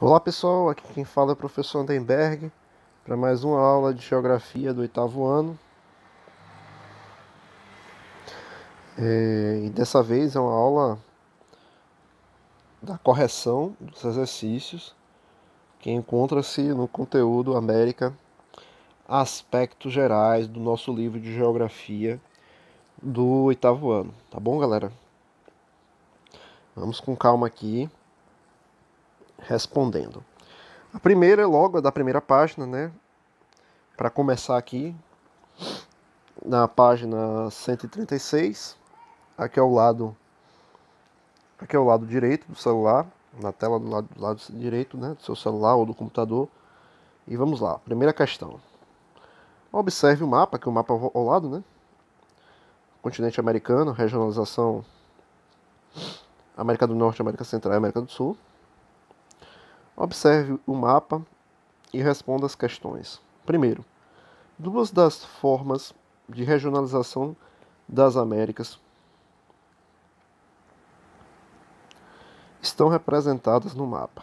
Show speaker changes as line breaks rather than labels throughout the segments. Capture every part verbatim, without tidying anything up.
Olá pessoal, aqui quem fala é o professor Andenberg para mais uma aula de Geografia do oitavo ano. É, e dessa vez é uma aula da correção dos exercícios que encontra-se no conteúdo América, aspectos gerais do nosso livro de Geografia do oitavo ano. Tá bom, galera? Vamos com calma aqui, respondendo. A primeira é logo a da primeira página, né? Para começar aqui, na página cento e trinta e seis, aqui ao lado, aqui ao lado direito do celular, na tela do lado, do lado direito, né, do seu celular ou do computador. E vamos lá, primeira questão. Observe o mapa, que é o mapa ao lado, né? Continente americano, regionalização América do Norte, América Central e América do Sul. Observe o mapa e responda as questões. Primeiro, duas das formas de regionalização das Américas estão representadas no mapa.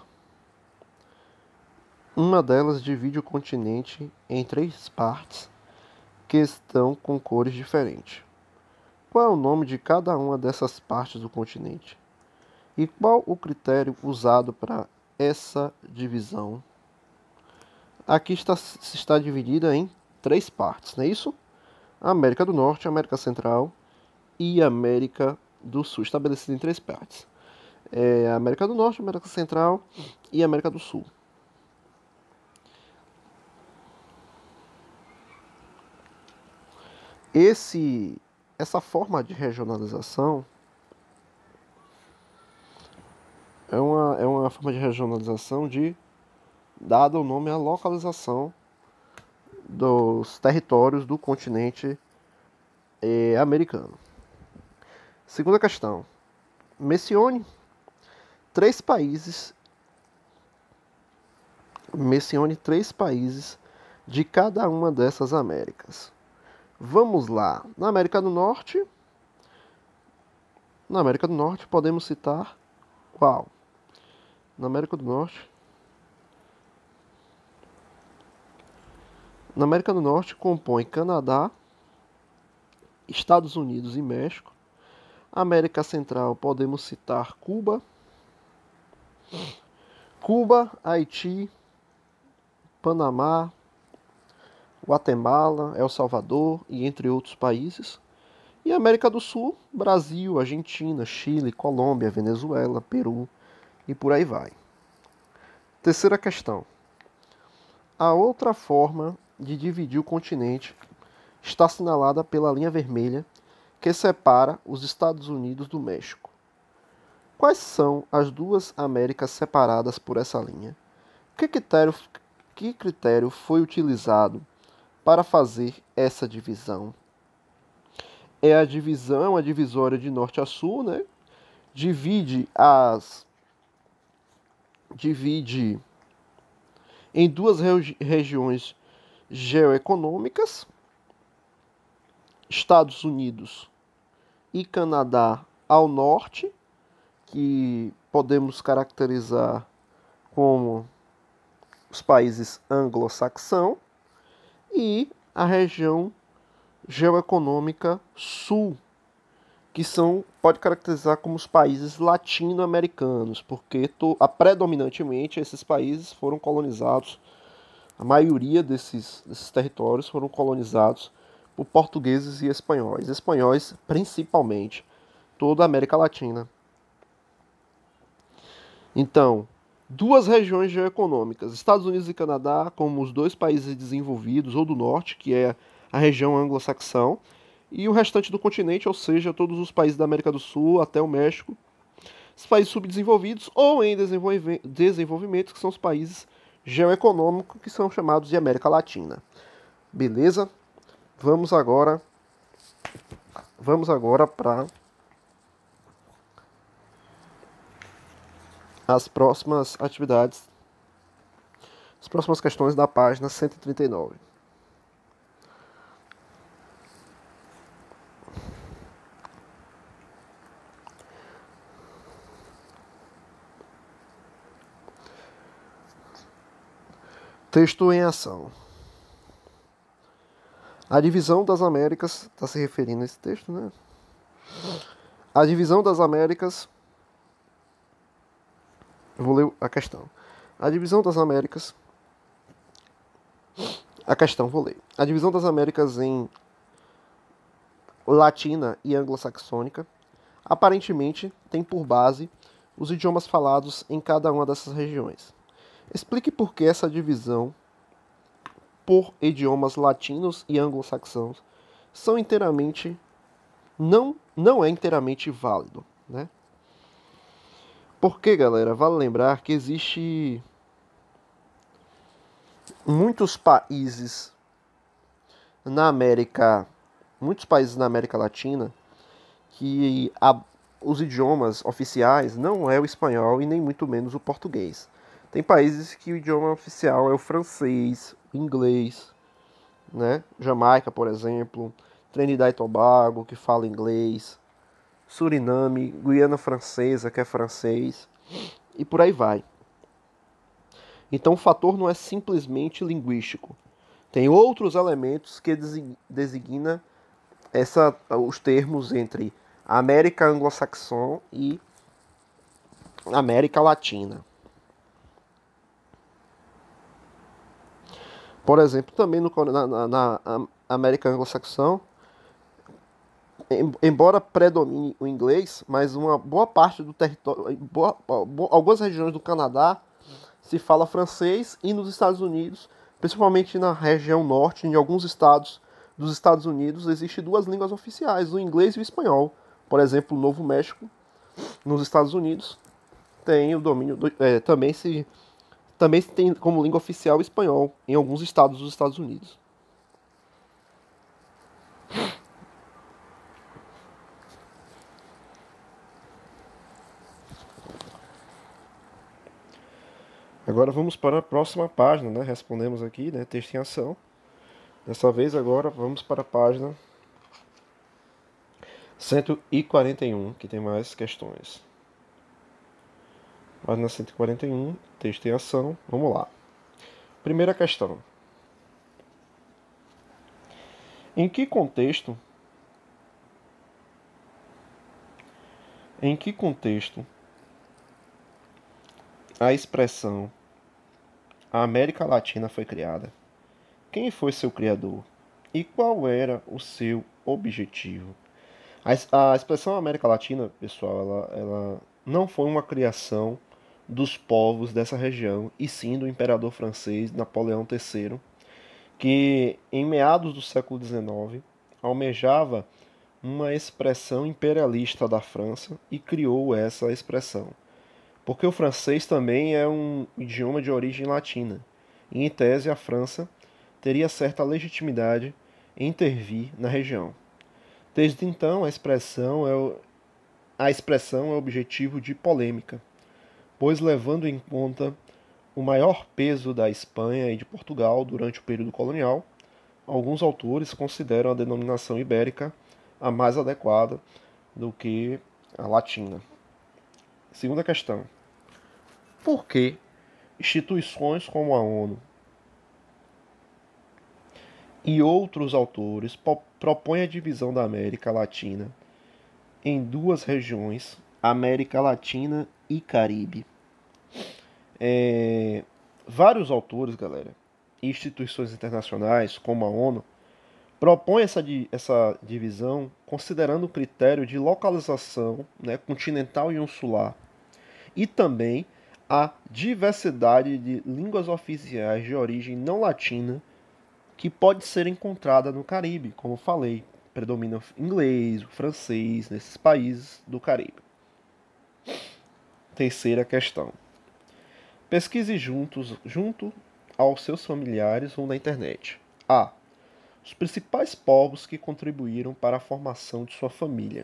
Uma delas divide o continente em três partes que estão com cores diferentes. Qual é o nome de cada uma dessas partes do continente? E qual o critério usado para essa divisão? Aqui está, está dividida em três partes, não é isso? América do Norte, América Central e América do Sul, estabelecido em três partes. É América do Norte, América Central e América do Sul. Esse, essa forma de regionalização é uma, é uma forma de regionalização de, dado o nome à localização dos territórios do continente eh, americano. Segunda questão. Mencione três países. Mencione três países de cada uma dessas Américas. Vamos lá. Na América do Norte, na América do Norte podemos citar qual? Na América do Norte, na América do Norte compõe Canadá, Estados Unidos e México. América Central podemos citar Cuba, Cuba, Haiti, Panamá, Guatemala, El Salvador e entre outros países. E América do Sul, Brasil, Argentina, Chile, Colômbia, Venezuela, Peru e por aí vai. Terceira questão. A outra forma de dividir o continente está assinalada pela linha vermelha que separa os Estados Unidos do México. Quais são as duas Américas separadas por essa linha? Que critério, que critério foi utilizado para fazer essa divisão? É a divisão, é uma divisória de norte a sul, né? Divide as divide em duas regi regiões geoeconômicas, Estados Unidos e Canadá ao norte, que podemos caracterizar como os países anglo-saxão, e a região geoeconômica sul, que são, pode caracterizar como os países latino-americanos, porque to, a, predominantemente esses países foram colonizados, a maioria desses, desses territórios foram colonizados por portugueses e espanhóis, espanhóis principalmente, toda a América Latina. Então, duas regiões geoeconômicas, Estados Unidos e Canadá, como os dois países desenvolvidos, ou do norte, que é a região anglo-saxão, e o restante do continente, ou seja, todos os países da América do Sul até o México, os países subdesenvolvidos ou em desenvolvimento, que são os países geoeconômicos, que são chamados de América Latina. Beleza? Vamos agora, vamos agora para as próximas atividades, as próximas questões da página cento e trinta e nove. Texto em ação. A divisão das Américas, está se referindo a esse texto, né? A divisão das Américas. Vou ler a questão. A divisão das Américas. A questão, vou ler. A divisão das Américas em latina e anglo-saxônica aparentemente tem por base os idiomas falados em cada uma dessas regiões. Explique por que essa divisão por idiomas latinos e anglo-saxãos são inteiramente não não é inteiramente válido, né? Porque, galera, vale lembrar que existe muitos países na América, muitos países na América Latina que a, os idiomas oficiais não é o espanhol e nem muito menos o português. Tem países que o idioma oficial é o francês, o inglês, né? Jamaica, por exemplo, Trinidad e Tobago, que fala inglês, Suriname, Guiana Francesa, que é francês, e por aí vai. Então o fator não é simplesmente linguístico. Tem outros elementos que designa essa, os termos entre América anglo-saxã e América Latina. Por exemplo, também no, na, na, na América anglo-saxã, embora predomine o inglês, mas uma boa parte do território, boa, boa, algumas regiões do Canadá se fala francês, e nos Estados Unidos, principalmente na região norte, em alguns estados dos Estados Unidos, existem duas línguas oficiais, o inglês e o espanhol. Por exemplo, o Novo México, nos Estados Unidos, tem o domínio do, é, também se também se tem como língua oficial o espanhol em alguns estados dos Estados Unidos. Agora vamos para a próxima página, né? Respondemos aqui, né? Texto em ação. Dessa vez agora vamos para a página cento e quarenta e um, que tem mais questões. Página cento e quarenta e um, texto em ação. Vamos lá. Primeira questão. Em que contexto Em que contexto a expressão a América Latina foi criada? Quem foi seu criador? E qual era o seu objetivo? A, a expressão América Latina, pessoal, ela, ela não foi uma criação dos povos dessa região, e sim do imperador francês Napoleão terceiro, que em meados do século dezenove almejava uma expressão imperialista da França e criou essa expressão. Porque o francês também é um idioma de origem latina, e em tese a França teria certa legitimidade em intervir na região. Desde então, a expressão é, o, a expressão é objetivo de polêmica, pois levando em conta o maior peso da Espanha e de Portugal durante o período colonial, alguns autores consideram a denominação ibérica a mais adequada do que a latina. Segunda questão. Por que instituições como a ONU e outros autores propõem a divisão da América Latina em duas regiões, América Latina e Caribe? É, vários autores, galera, e instituições internacionais como a ONU propõem essa, essa divisão considerando o critério de localização, né, continental e insular, e também a diversidade de línguas oficiais de origem não latina que pode ser encontrada no Caribe. Como falei, predomina o inglês, o francês nesses países do Caribe. Terceira questão. Pesquise juntos, junto aos seus familiares ou na internet. A. Os principais povos que contribuíram para a formação de sua família.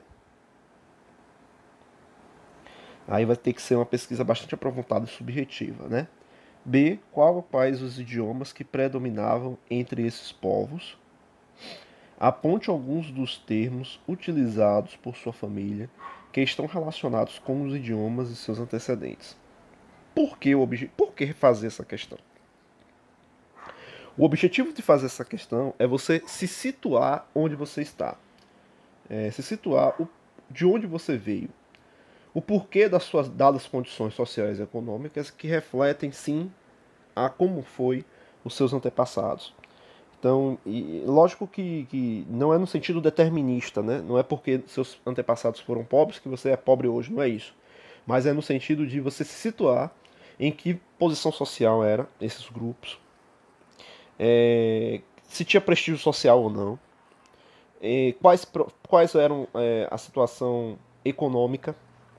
Aí vai ter que ser uma pesquisa bastante aprofundada e subjetiva, né? B. Qual quais os idiomas que predominavam entre esses povos? Aponte alguns dos termos utilizados por sua família que estão relacionados com os idiomas e seus antecedentes. Por que, o obje... Por que fazer essa questão? O objetivo de fazer essa questão é você se situar onde você está. É, se situar o, de onde você veio. O porquê das suas dadas condições sociais e econômicas que refletem, sim, a como foi os seus antepassados. Então, e, lógico que, que não é no sentido determinista, né? Não é porque seus antepassados foram pobres que você é pobre hoje, não é isso. Mas é no sentido de você se situar em que posição social era esses grupos, é, se tinha prestígio social ou não, é, quais, quais eram é, a situação econômica,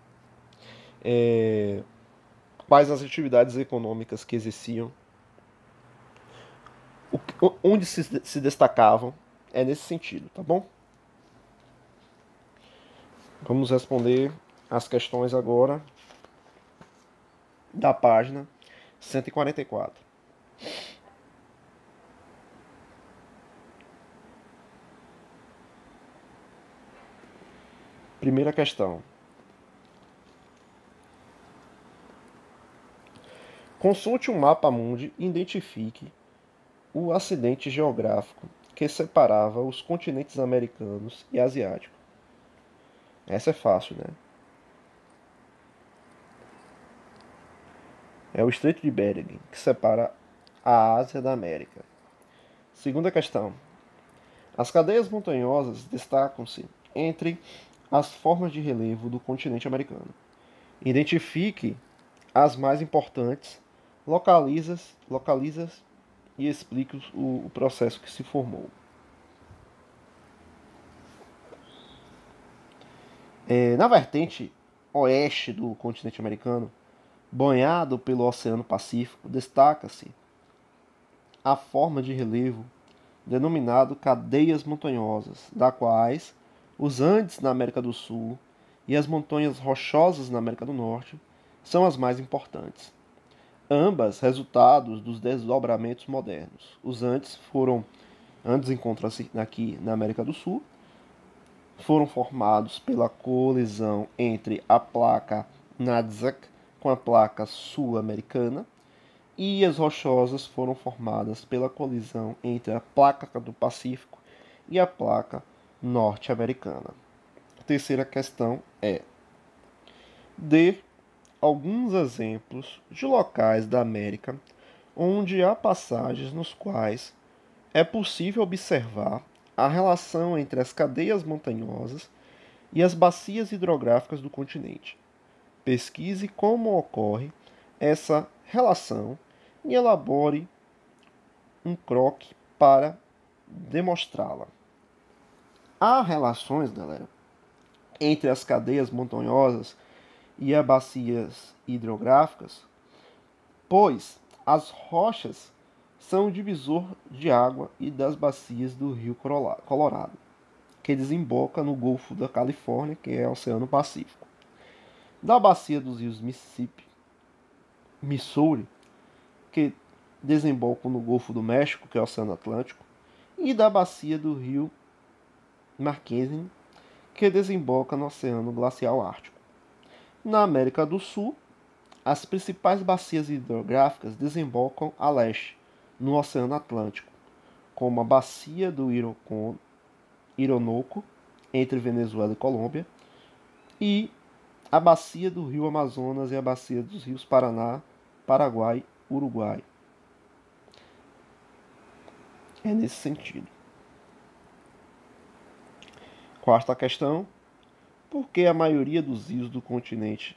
é, quais as atividades econômicas que existiam, o, onde se, se destacavam, é nesse sentido, tá bom? Vamos responder as questões agora da página cento e quarenta e quatro. Primeira questão. Consulte um mapa mundi e identifique o acidente geográfico que separava os continentes americanos e asiático. Essa é fácil, né? É o Estreito de Bering, que separa a Ásia da América. Segunda questão. As cadeias montanhosas destacam-se entre as formas de relevo do continente americano. Identifique as mais importantes, localiza-as localiza e explique o, o processo que se formou. É, na vertente oeste do continente americano, banhado pelo Oceano Pacífico, destaca-se a forma de relevo denominado cadeias montanhosas, da quais os Andes na América do Sul e as montanhas rochosas na América do Norte são as mais importantes. Ambas resultados dos desdobramentos modernos. Os Andes foram, Andes encontram-se aqui na América do Sul, foram formados pela colisão entre a placa Nanzak com a placa sul-americana, e as rochosas foram formadas pela colisão entre a placa do Pacífico e a placa norte-americana. A terceira questão é: dê alguns exemplos de locais da América onde há passagens nos quais é possível observar a relação entre as cadeias montanhosas e as bacias hidrográficas do continente. Pesquise como ocorre essa relação e elabore um croquis para demonstrá-la. Há relações, galera, entre as cadeias montanhosas e as bacias hidrográficas, pois as rochas são o divisor de água e das bacias do rio Colorado, que desemboca no Golfo da Califórnia, que é o Oceano Pacífico. Da bacia dos rios Mississippi, Missouri, que desembocam no Golfo do México, que é o Oceano Atlântico, e da bacia do rio Mackenzie, que desemboca no Oceano Glacial Ártico. Na América do Sul, as principais bacias hidrográficas desembocam a leste, no Oceano Atlântico, como a bacia do Orinoco, entre Venezuela e Colômbia, e a bacia do rio Amazonas e a bacia dos rios Paraná, Paraguai, Uruguai. É nesse sentido. Quarta questão: por que a maioria dos rios do continente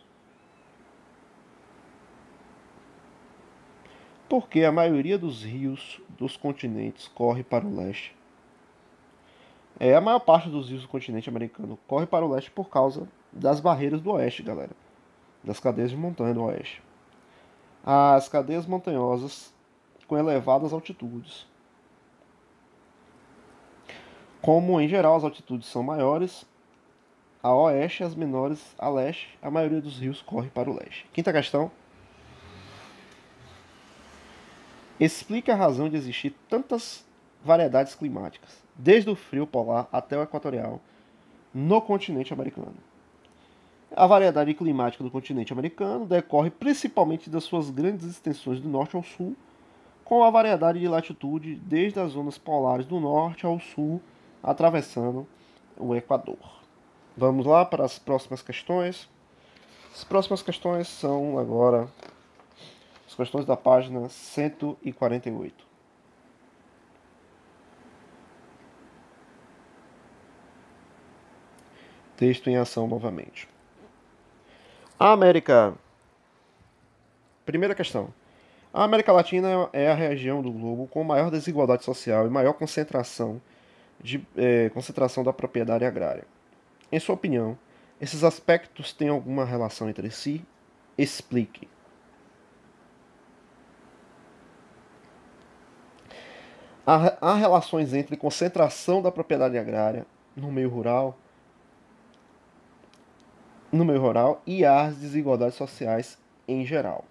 Por que a maioria dos rios dos continentes corre para o leste? É, a maior parte dos rios do continente americano corre para o leste por causa das barreiras do oeste, galera. Das cadeias de montanha do oeste. As cadeias montanhosas com elevadas altitudes. Como, em geral, as altitudes são maiores a oeste e as menores a leste, a maioria dos rios corre para o leste. Quinta questão: explique a razão de existir tantas variedades climáticas, desde o frio polar até o equatorial, no continente americano. A variedade climática do continente americano decorre principalmente das suas grandes extensões do norte ao sul, com a variedade de latitude desde as zonas polares do norte ao sul, atravessando o Equador. Vamos lá para as próximas questões. As próximas questões são agora as questões da página cento e quarenta e oito. Texto em ação novamente. A América. Primeira questão. A América Latina é a região do globo com maior desigualdade social e maior concentração, de, é, concentração da propriedade agrária. Em sua opinião, esses aspectos têm alguma relação entre si? Explique. Há, há relações entre concentração da propriedade agrária no meio rural, no meio rural e as desigualdades sociais em geral.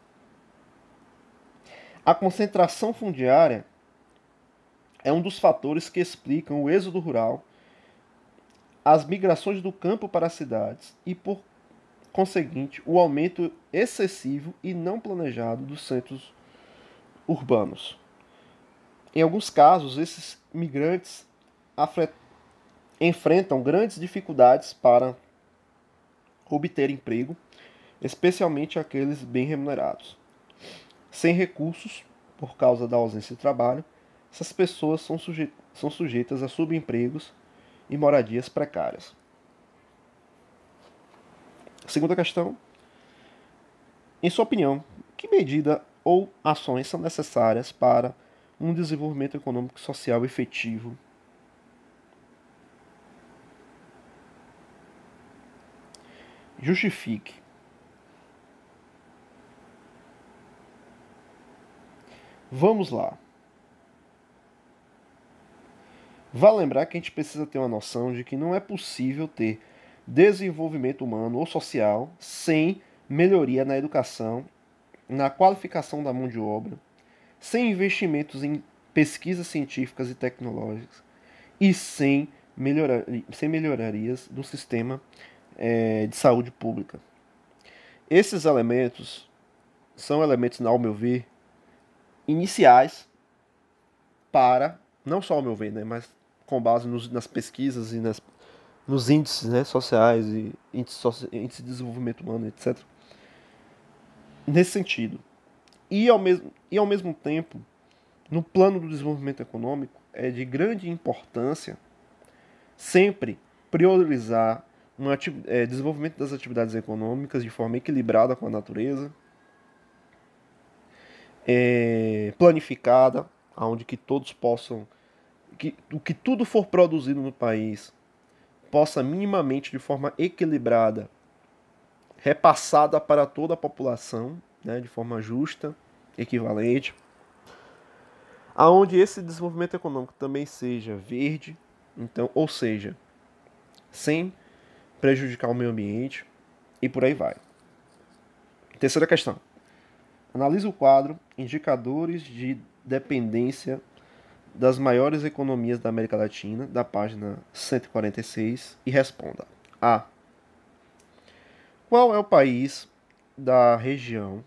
A concentração fundiária é um dos fatores que explicam o êxodo rural, as migrações do campo para as cidades e, por conseguinte, o aumento excessivo e não planejado dos centros urbanos. Em alguns casos, esses migrantes enfrentam grandes dificuldades para obter emprego, especialmente aqueles bem remunerados. Sem recursos, por causa da ausência de trabalho, essas pessoas são, suje são sujeitas a subempregos e moradias precárias. Segunda questão. Em sua opinião, que medida ou ações são necessárias para um desenvolvimento econômico e social efetivo? Justifique. Vamos lá. Vale lembrar que a gente precisa ter uma noção de que não é possível ter desenvolvimento humano ou social sem melhoria na educação, na qualificação da mão de obra, sem investimentos em pesquisas científicas e tecnológicas e sem, melhora, sem melhorias do sistema é, de saúde pública. Esses elementos são elementos, ao meu ver, iniciais para, não só ao meu ver, né, mas com base nos, nas pesquisas e nas, nos índices, né, sociais e índices índice de desenvolvimento humano, etcétera. Nesse sentido. E ao, mesmo, e ao mesmo tempo, no plano do desenvolvimento econômico, é de grande importância sempre priorizar um é, desenvolvimento das atividades econômicas de forma equilibrada com a natureza, é, planificada, onde que todos possam, que, que tudo for produzido no país possa minimamente, de forma equilibrada, repassada para toda a população, né, de forma justa, equivalente, aonde esse desenvolvimento econômico também seja verde, então, ou seja, sem prejudicar o meio ambiente e por aí vai. Terceira questão. Analise o quadro Indicadores de Dependência das Maiores Economias da América Latina, da página cento e quarenta e seis, e responda. A. Qual é o país da região?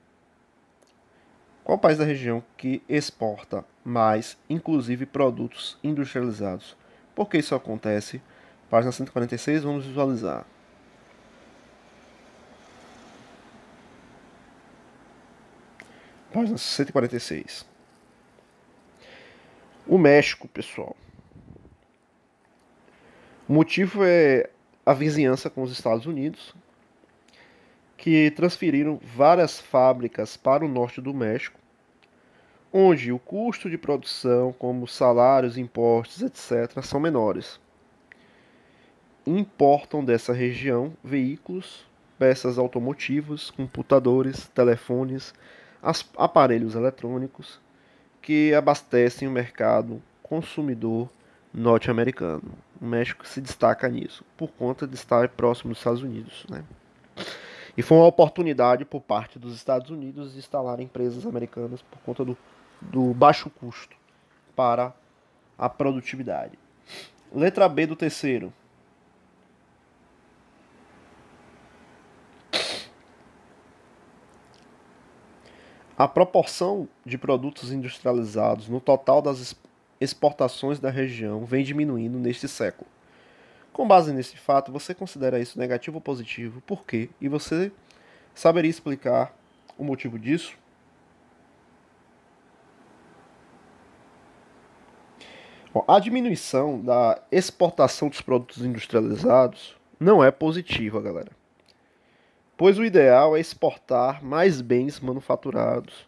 Qual o país da região que exporta mais, inclusive produtos industrializados? Por que isso acontece? Página cento e quarenta e seis, vamos visualizar. Página cento e quarenta e seis. O México, pessoal. O motivo é a vizinhança com os Estados Unidos, que transferiram várias fábricas para o norte do México, onde o custo de produção, como salários, impostos, etcétera, são menores. Importam dessa região veículos, peças automotivas, computadores, telefones, aparelhos eletrônicos, que abastecem o mercado consumidor norte-americano. O México se destaca nisso, por conta de estar próximo dos Estados Unidos, né? E foi uma oportunidade por parte dos Estados Unidos de instalar empresas americanas por conta do, do baixo custo para a produtividade. Letra B do terceiro. A proporção de produtos industrializados no total das exportações da região vem diminuindo neste século. Com base nesse fato, você considera isso negativo ou positivo? Por quê? E você saberia explicar o motivo disso? A diminuição da exportação dos produtos industrializados não é positiva, galera. Pois o ideal é exportar mais bens manufaturados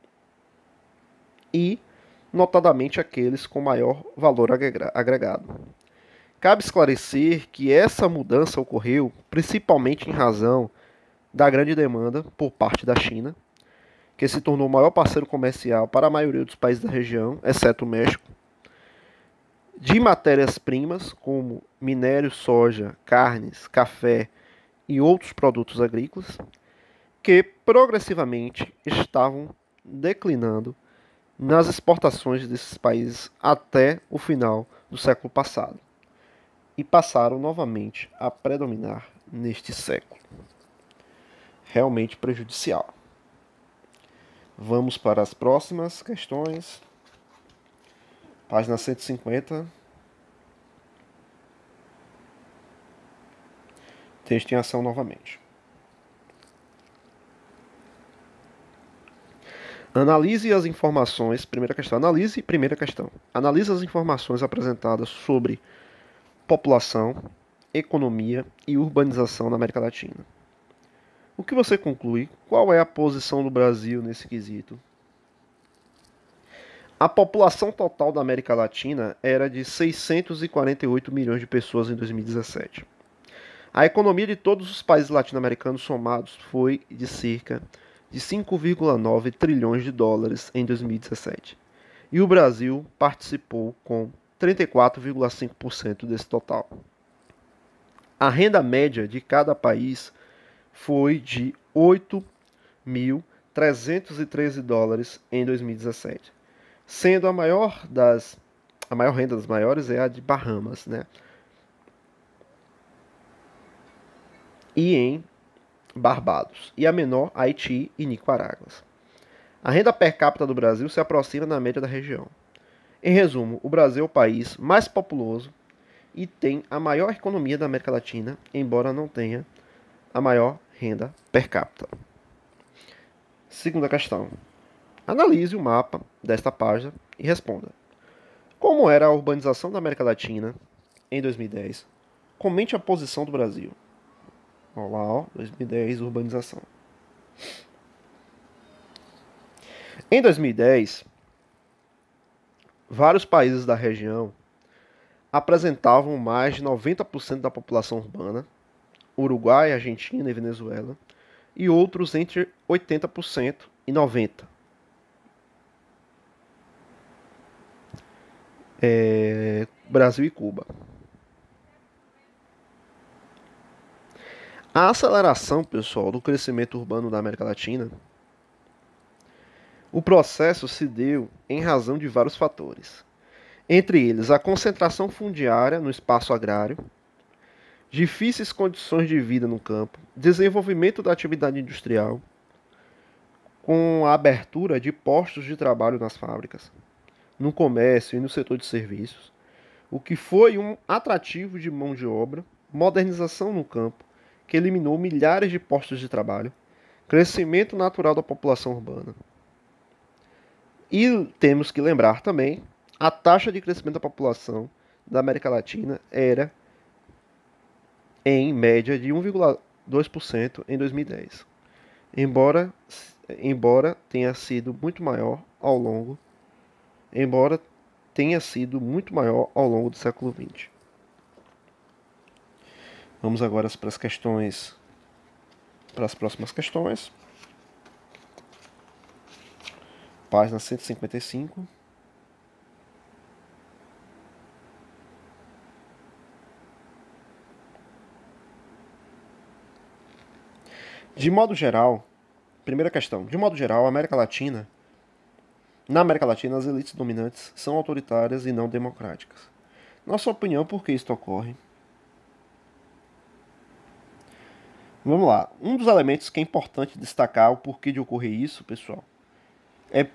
e, notadamente, aqueles com maior valor agregado. Cabe esclarecer que essa mudança ocorreu principalmente em razão da grande demanda por parte da China, que se tornou o maior parceiro comercial para a maioria dos países da região, exceto o México, de matérias-primas como minério, soja, carnes, café e outros produtos agrícolas, que progressivamente estavam declinando nas exportações desses países até o final do século passado e passaram novamente a predominar neste século. Realmente prejudicial. Vamos para as próximas questões. Página cento e cinquenta. Texto em ação novamente. Analise as informações. Primeira questão. Analise. Primeira questão. Analise as informações apresentadas sobre população, economia e urbanização na América Latina. O que você conclui? Qual é a posição do Brasil nesse quesito? A população total da América Latina era de seiscentos e quarenta e oito milhões de pessoas em dois mil e dezessete. A economia de todos os países latino-americanos somados foi de cerca de cinco vírgula nove trilhões de dólares em dois mil e dezessete. E o Brasil participou com trinta e quatro vírgula cinco por cento desse total. A renda média de cada país foi de oito mil trezentos e treze dólares em dois mil e dezessete, sendo a maior das a maior renda das maiores é a de Bahamas, né? E em Barbados, e a menor Haiti e Nicarágua. A renda per capita do Brasil se aproxima da média da região. Em resumo, o Brasil é o país mais populoso e tem a maior economia da América Latina, embora não tenha a maior renda per capita. Segunda questão. Analise o mapa desta página e responda. Como era a urbanização da América Latina em dois mil e dez? Comente a posição do Brasil. Olha lá, ó, dois mil e dez, urbanização. Em dois mil e dez, vários países da região apresentavam mais de noventa por cento da população urbana, Uruguai, Argentina e Venezuela, e outros entre oitenta por cento e noventa por cento. É, Brasil e Cuba. A aceleração, pessoal, do crescimento urbano da América Latina, o processo se deu em razão de vários fatores. Entre eles, a concentração fundiária no espaço agrário, difíceis condições de vida no campo, desenvolvimento da atividade industrial, com a abertura de postos de trabalho nas fábricas, no comércio e no setor de serviços, o que foi um atrativo de mão de obra, modernização no campo, que eliminou milhares de postos de trabalho, crescimento natural da população urbana. E temos que lembrar também, a taxa de crescimento da população da América Latina era, em média, de um vírgula dois por cento em dois mil e dez, embora, embora tenha sido muito maior ao longo, embora tenha sido muito maior ao longo do século vinte. Vamos agora para as questões, para as próximas questões. Página cento e cinquenta e cinco. De modo geral, primeira questão. De modo geral, a América Latina, na América Latina, as elites dominantes são autoritárias e não democráticas. Nossa opinião, por que isso ocorre? Vamos lá. Um dos elementos que é importante destacar o porquê de ocorrer isso, pessoal, é,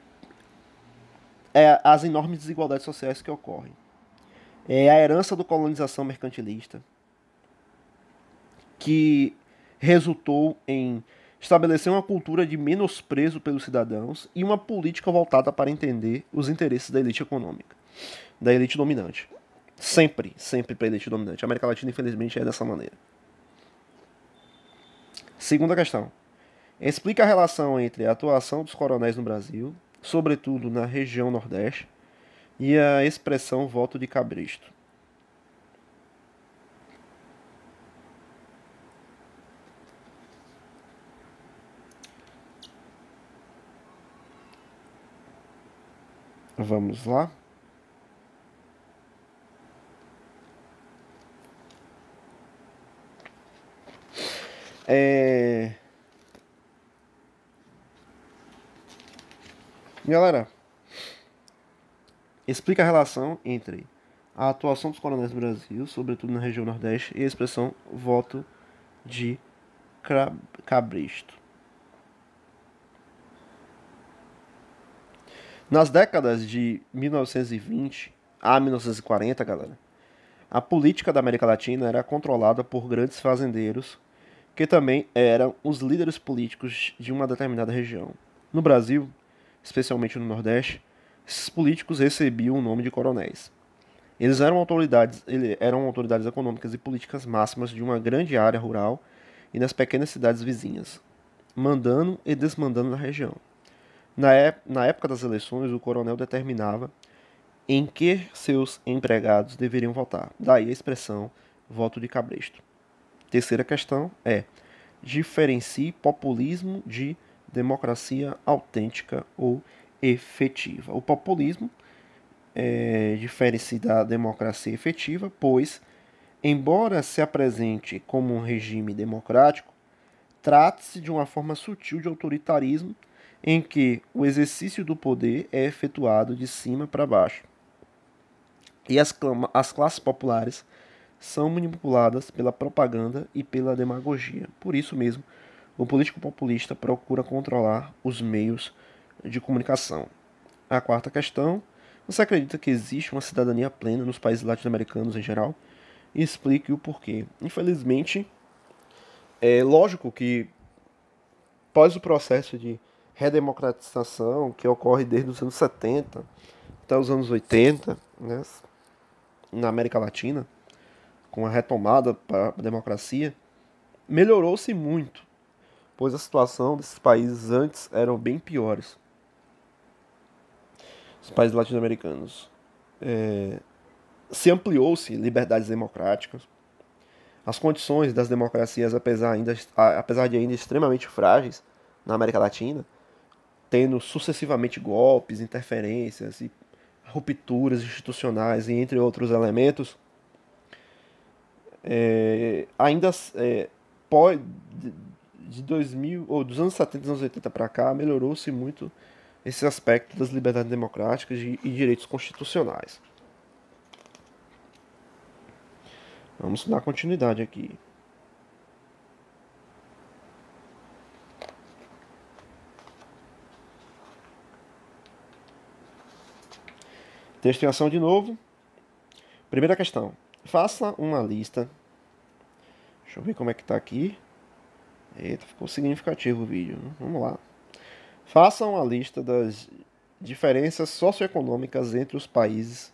é as enormes desigualdades sociais que ocorrem. É a herança da colonização mercantilista, que resultou em estabelecer uma cultura de menosprezo pelos cidadãos e uma política voltada para entender os interesses da elite econômica, da elite dominante. Sempre, sempre para a elite dominante. A América Latina, infelizmente, é dessa maneira. Segunda questão. Explica a relação entre a atuação dos coronéis no Brasil, sobretudo na região Nordeste, e a expressão voto de cabresto. Vamos lá. É... Galera, explica a relação entre a atuação dos coronéis no Brasil, sobretudo na região Nordeste, e a expressão voto de cabresto. Nas décadas de mil novecentos e vinte a mil novecentos e quarenta, galera, a política da América Latina era controlada por grandes fazendeiros, que também eram os líderes políticos de uma determinada região. No Brasil, especialmente no Nordeste, esses políticos recebiam o nome de coronéis. Eles eram autoridades, eram autoridades econômicas e políticas máximas de uma grande área rural e nas pequenas cidades vizinhas, mandando e desmandando na região. Na, é, na época das eleições, o coronel determinava em que seus empregados deveriam votar. Daí a expressão voto de cabresto. Terceira questão é: diferencie populismo de democracia autêntica ou efetiva. O populismo é, difere-se da democracia efetiva, pois, embora se apresente como um regime democrático, trata-se de uma forma sutil de autoritarismo em que o exercício do poder é efetuado de cima para baixo. E as, as classes populares são manipuladas pela propaganda e pela demagogia. Por isso mesmo, o político populista procura controlar os meios de comunicação. A quarta questão: você acredita que existe uma cidadania plena nos países latino-americanos em geral? E explique o porquê. Infelizmente, é lógico que após o processo de redemocratização que ocorre desde os anos setenta até os anos oitenta, né, na América Latina, com a retomada para a democracia, melhorou-se muito, pois a situação desses países antes eram bem piores. Os países latino-americanos. É, se ampliou-se liberdades democráticas. As condições das democracias, apesar, ainda, apesar de ainda extremamente frágeis na América Latina, tendo sucessivamente golpes, interferências e rupturas institucionais e entre outros elementos, é, ainda é, pode, de dois mil ou dos anos setenta e anos oitenta para cá, melhorou-se muito esse aspecto das liberdades democráticas e direitos constitucionais. Vamos dar continuidade aqui. Texto em ação de novo. Primeira questão. Faça uma lista. Deixa eu ver como é que tá aqui. Eita, ficou significativo o vídeo. Vamos lá. Faça uma lista das diferenças socioeconômicas entre os países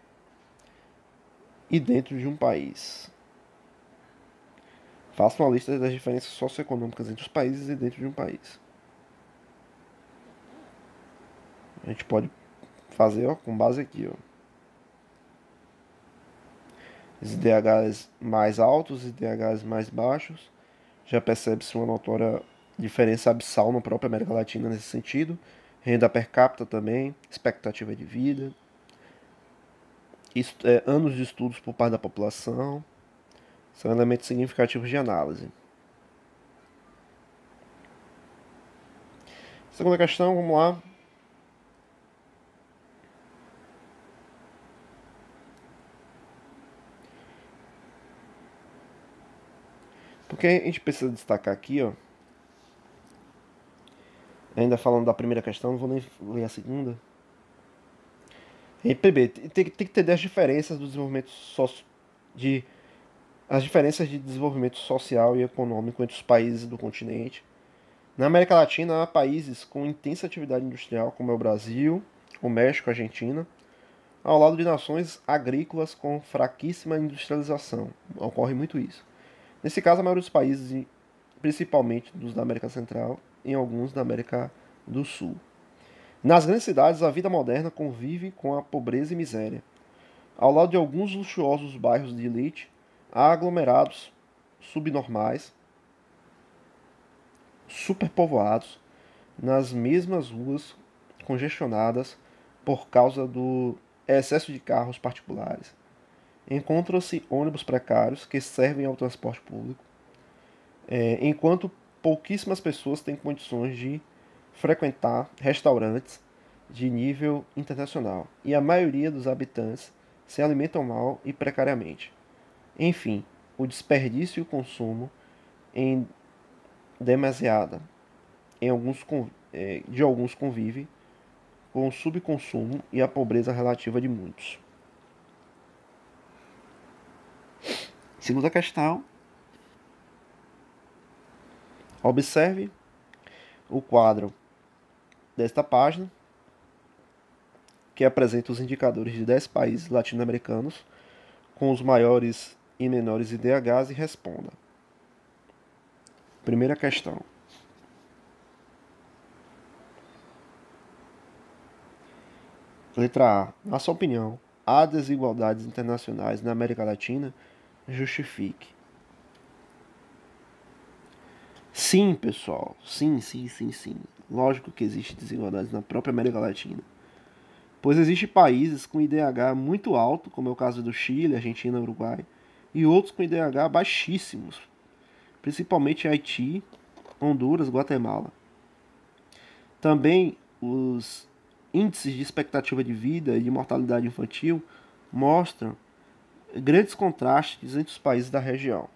e dentro de um país. Faça uma lista das diferenças socioeconômicas entre os países e dentro de um país. A gente pode fazer, ó, com base aqui, ó. Os I D Hs mais altos e I D Hs mais baixos. Já percebe-se uma notória diferença abissal na própria América Latina nesse sentido. Renda per capita também, expectativa de vida, Ist- é, anos de estudos por parte da população, são elementos significativos de análise. Segunda questão, vamos lá. Porque a gente precisa destacar aqui, ó, Ainda falando da primeira questão, não vou nem ler a segunda. E, P B, tem, tem que entender as diferenças do desenvolvimento socio, de as diferenças de desenvolvimento social e econômico entre os países do continente. Na América Latina, há países com intensa atividade industrial, como é o Brasil, o México, a Argentina, ao lado de nações agrícolas com fraquíssima industrialização. Ocorre muito isso. Nesse caso, a maioria dos países, principalmente dos da América Central e alguns da América do Sul. Nas grandes cidades, a vida moderna convive com a pobreza e miséria. Ao lado de alguns luxuosos bairros de elite, há aglomerados subnormais, superpovoados, nas mesmas ruas congestionadas por causa do excesso de carros particulares. Encontram-se ônibus precários que servem ao transporte público, é, enquanto pouquíssimas pessoas têm condições de frequentar restaurantes de nível internacional, e a maioria dos habitantes se alimentam mal e precariamente. Enfim, o desperdício e o consumo em demasiada em alguns, é, de alguns convive com o subconsumo e a pobreza relativa de muitos. Segunda questão. Observe o quadro desta página, que apresenta os indicadores de dez países latino-americanos com os maiores e menores I D Hs e responda. Primeira questão. Letra A. Na sua opinião, há desigualdades internacionais na América Latina? Justifique. Sim, pessoal. Sim, sim, sim, sim. Lógico que existe desigualdades na própria América Latina. Pois existem países com I D H muito alto, como é o caso do Chile, Argentina, Uruguai, e outros com I D H baixíssimos, principalmente Haiti, Honduras, Guatemala. Também os índices de expectativa de vida e de mortalidade infantil mostram grandes contrastes entre os países da região.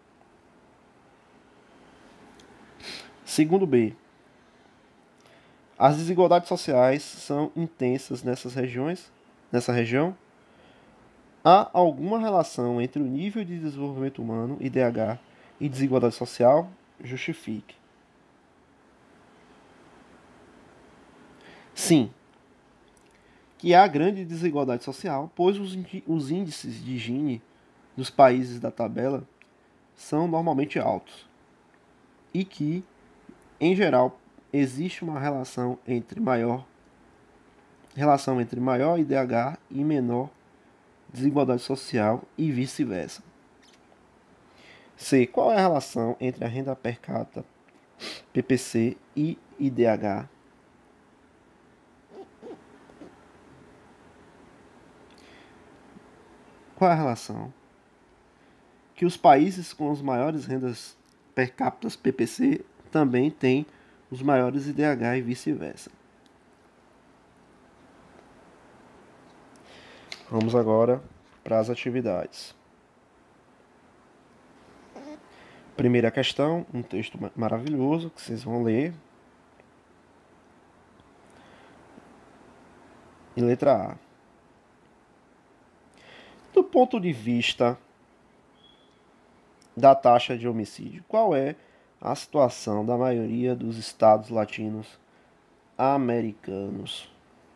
Segundo B, as desigualdades sociais são intensas nessas regiões, nessa região. Há alguma relação entre o nível de desenvolvimento humano, I D H, e desigualdade social? Justifique. Sim, que há grande desigualdade social, pois os, os índices de Gini dos países da tabela são normalmente altos e que, em geral, existe uma relação entre maior relação entre maior I D H e menor desigualdade social e vice-versa. C. Qual é a relação entre a renda per capita, P P C, e I D H? Qual é a relação? Que os países com as maiores rendas per capita P P C também têm os maiores I D H e vice-versa. Vamos agora para as atividades. Primeira questão, um texto maravilhoso que vocês vão ler. E letra A. Do ponto de vista da taxa de homicídio, qual é a situação da maioria dos estados latinos americanos?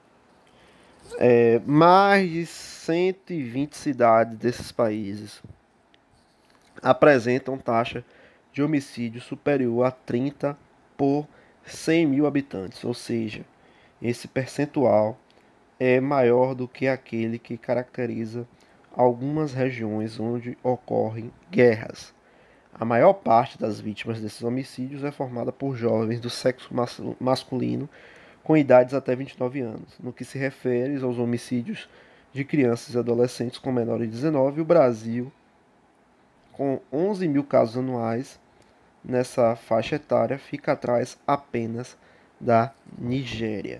É, mais de cento e vinte cidades desses países apresentam taxa de homicídio superior a trinta por cem mil habitantes, ou seja, esse percentual é maior do que aquele que caracteriza algumas regiões onde ocorrem guerras. A maior parte das vítimas desses homicídios é formada por jovens do sexo masculino com idades até vinte e nove anos. No que se refere aos homicídios de crianças e adolescentes com menores de dezenove, o Brasil, com onze mil casos anuais nessa faixa etária, fica atrás apenas da Nigéria.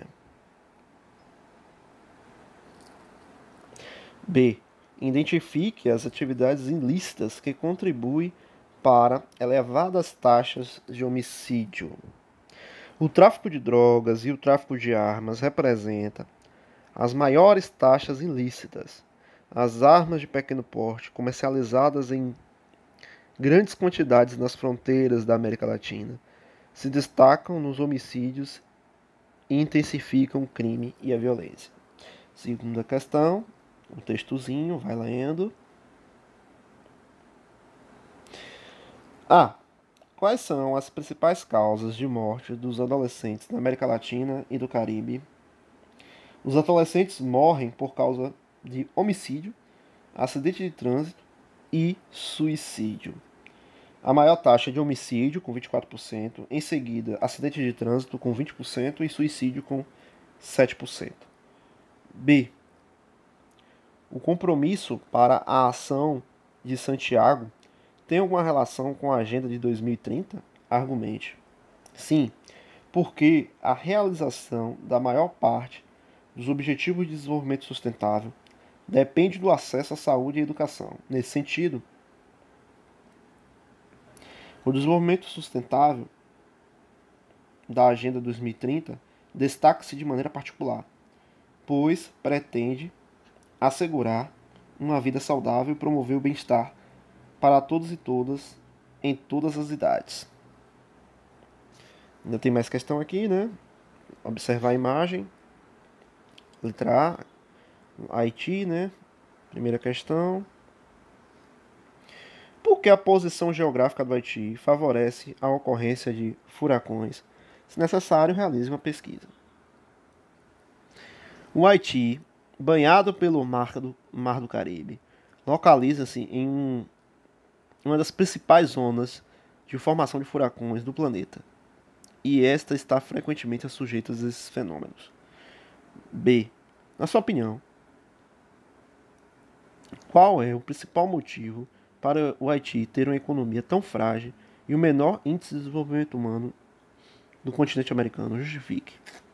B. Identifique as atividades ilícitas que contribuem para elevadas taxas de homicídio. O tráfico de drogas e o tráfico de armas representam as maiores taxas ilícitas. As armas de pequeno porte, comercializadas em grandes quantidades nas fronteiras da América Latina, se destacam nos homicídios e intensificam o crime e a violência. Segunda questão, o textozinho, vai lendo. A. Quais são as principais causas de morte dos adolescentes na América Latina e do Caribe? Os adolescentes morrem por causa de homicídio, acidente de trânsito e suicídio. A maior taxa de homicídio, com vinte e quatro por cento, em seguida, acidente de trânsito, com vinte por cento, e suicídio, com sete por cento. B. O compromisso para a ação de Santiago tem alguma relação com a Agenda de dois mil e trinta? Argumente. Sim, porque a realização da maior parte dos Objetivos de Desenvolvimento Sustentável depende do acesso à saúde e à educação. Nesse sentido, o desenvolvimento sustentável da Agenda dois mil e trinta destaca-se de maneira particular, pois pretende assegurar uma vida saudável e promover o bem-estar para todos e todas em todas as idades. Ainda tem mais questão aqui, né? Observar a imagem. Letra A, Haiti, né? Primeira questão. Por que a posição geográfica do Haiti favorece a ocorrência de furacões? Se necessário, realize uma pesquisa. O Haiti, banhado pelo Mar do, Mar do Caribe, localiza-se em um, uma das principais zonas de formação de furacões do planeta, e esta está frequentemente sujeita a esses fenômenos. B. Na sua opinião, qual é o principal motivo para o Haiti ter uma economia tão frágil e o menor índice de desenvolvimento humano do continente americano? Justifique.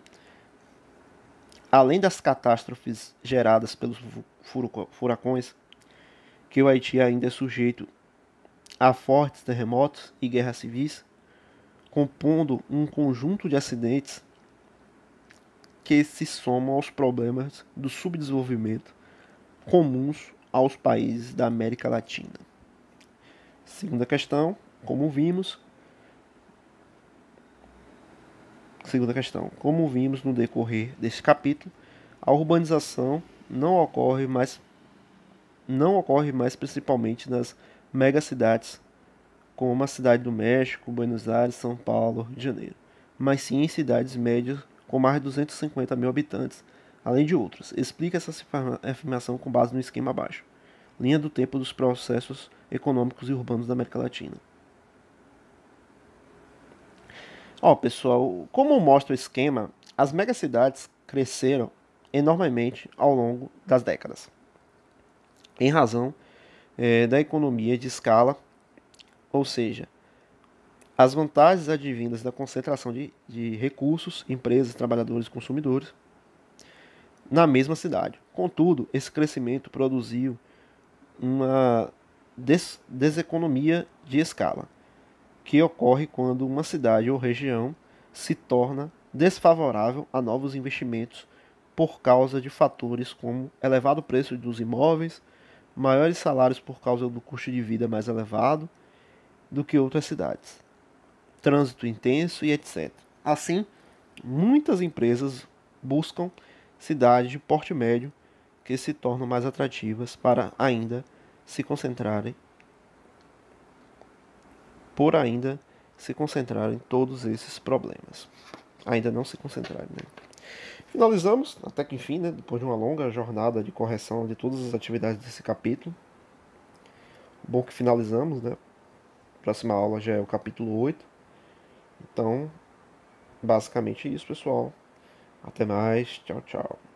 Além das catástrofes geradas pelos furacões, que o Haiti ainda é sujeito a fortes terremotos e guerras civis, compondo um conjunto de acidentes que se somam aos problemas do subdesenvolvimento comuns aos países da América Latina. Segunda questão, como vimos, segunda questão, como vimos no decorrer deste capítulo, a urbanização não ocorre mais não ocorre mais principalmente nas megacidades, como a Cidade do México, Buenos Aires, São Paulo, Rio de Janeiro, mas sim em cidades médias com mais de duzentos e cinquenta mil habitantes, além de outros. Explica essa afirmação com base no esquema abaixo. Linha do tempo dos processos econômicos e urbanos da América Latina. Ó, pessoal, como mostra o esquema, as megacidades cresceram enormemente ao longo das décadas, em razão é, da economia de escala, ou seja, as vantagens advindas da concentração de, de recursos, empresas, trabalhadores e consumidores na mesma cidade. Contudo, esse crescimento produziu uma des deseconomia de escala, que ocorre quando uma cidade ou região se torna desfavorável a novos investimentos por causa de fatores como elevado preço dos imóveis, maiores salários por causa do custo de vida mais elevado do que outras cidades, trânsito intenso e etcétera. Assim, muitas empresas buscam cidades de porte médio que se tornam mais atrativas para ainda se concentrarem por ainda se concentrarem todos esses problemas. Ainda não se concentrarem, né? Finalizamos, até que enfim, né, depois de uma longa jornada de correção de todas as atividades desse capítulo. Bom que finalizamos, né? Próxima aula já é o capítulo oito. Então, basicamente isso, pessoal. Até mais. Tchau, tchau.